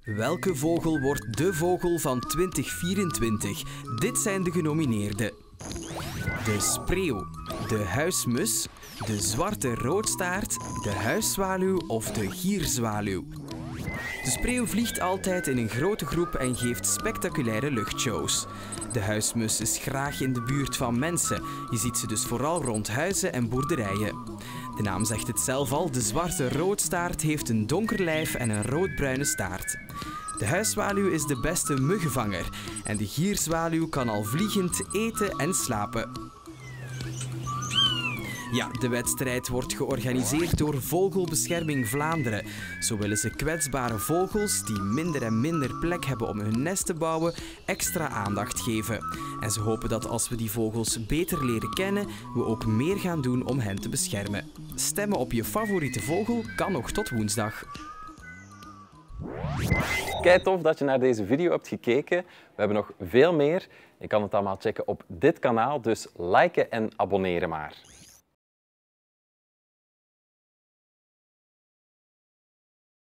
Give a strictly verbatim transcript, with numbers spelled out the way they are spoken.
Welke vogel wordt de vogel van twintig vierentwintig? Dit zijn de genomineerden. De spreeuw, de huismus, de zwarte roodstaart, de huiszwaluw of de gierzwaluw. De spreeuw vliegt altijd in een grote groep en geeft spectaculaire luchtshows. De huismus is graag in de buurt van mensen. Je ziet ze dus vooral rond huizen en boerderijen. De naam zegt het zelf al, de zwarte roodstaart heeft een donker lijf en een roodbruine staart. De huiszwaluw is de beste muggenvanger en de gierzwaluw kan al vliegend eten en slapen. Ja, de wedstrijd wordt georganiseerd door Vogelbescherming Vlaanderen. Zo willen ze kwetsbare vogels die minder en minder plek hebben om hun nest te bouwen, extra aandacht geven. En ze hopen dat als we die vogels beter leren kennen, we ook meer gaan doen om hen te beschermen. Stemmen op je favoriete vogel kan nog tot woensdag. Kei tof dat je naar deze video hebt gekeken. We hebben nog veel meer. Je kan het allemaal checken op dit kanaal, dus liken en abonneren maar.